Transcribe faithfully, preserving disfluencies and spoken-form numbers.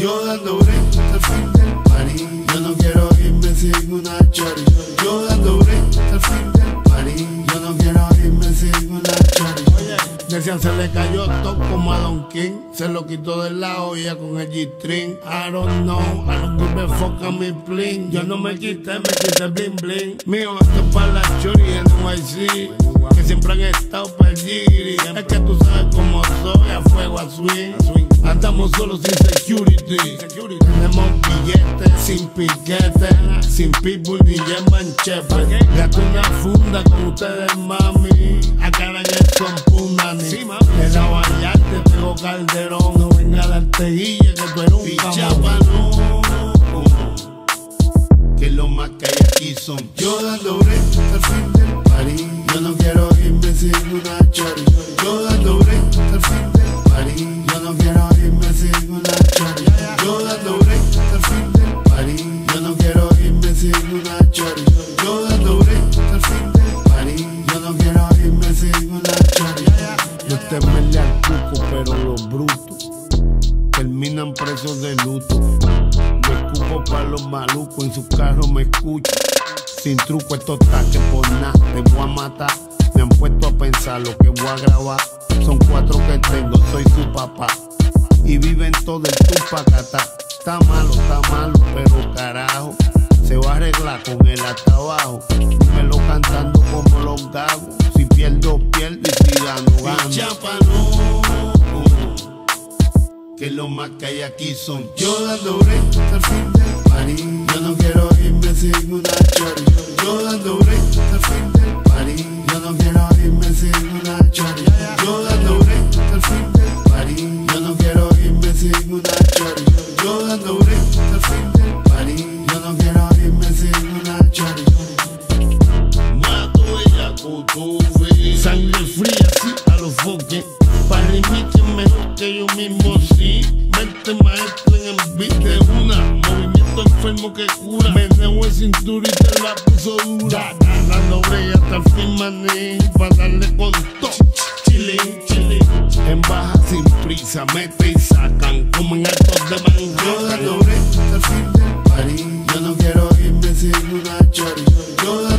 Yo dando break hasta el fin del party. Yo no quiero irme sin una chori. Yo dando break hasta el fin del party. Yo no quiero irme sin una chori. Oye, decían se le cayó todo como a Don King. Se lo quitó de la olla con el G-string. I don't know, I don't give a fuck a mi plin. Yo no me quité, me quité el bling bling. Mío, esto es para la chori en N Y C, que siempre han estado perdidos. Es que tú sabes cómo soy, a fuego, a swing. Andamos solos sin security. Tenemos billetes sin piquete, sin pitbull ni German Shepherd. Gasto una funda con ustedes, mami. Acaran el son punani. De la Vallarta tengo Calderón. No venga a darte guille que tú eres un cabrón. Que lo más que hay aquí son yo dando break hasta el fin del party. Yo no quiero irme sin una chori. Yo dando break hasta el fin del party. Yo no quiero irme sin una chori. Yo dando break hasta el fin del party. Yo no quiero irme sin una chori. Yo dando break hasta el fin del party. Yo no quiero irme sin una chori. Yo te mele al cuco, pero los brutos terminan presos de luto. Yo escupo para los malucos, en su carro me escucho. Sin truco estos taques por nada, te voy a matar. Me han puesto a pensar lo que voy a grabar. Son cuatro que tengo, soy su papá. Y viven todo el tupacatá. Está malo, está malo, pero carajo, se va a arreglar con él hasta abajo. Dímelo cantando como los gagos. Si pierdo, pierdo y si gano, gano. Chápalo, que lo más que hay aquí son yo dando break hasta el fin del party. Yo no quiero irme sin una chori. Yo dando break hasta el fin del party. Yo no quiero irme sin una chori. Yo dando break hasta el fin del party. Yo no quiero irme sin una chori. Yo dando break hasta el fin del party. Yo no quiero irme sin una chori. Mato ella cutuve. Sangre fría, sí, a los foques. Para remite mejor que yo mismo, sí. Mente maestro en el beat de una. Movimiento enfermo que cura. Meneo en cintura y te la puso dura. Dando break hasta el fin, maní. Pa' darle con todo. Chilling, chilling. En baja sin prisa, mete y sacan como en altos de mango. Yo dando break hasta el fin del party. Yo no quiero irme sin una chori. Yo